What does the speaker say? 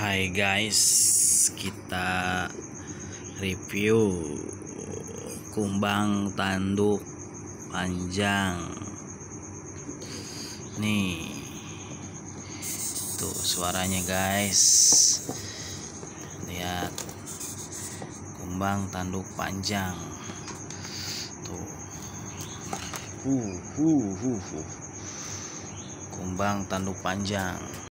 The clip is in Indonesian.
Hai guys, kita review kumbang tanduk panjang. Nih, tuh suaranya guys. Lihat, kumbang tanduk panjang. Tuh, kumbang tanduk panjang.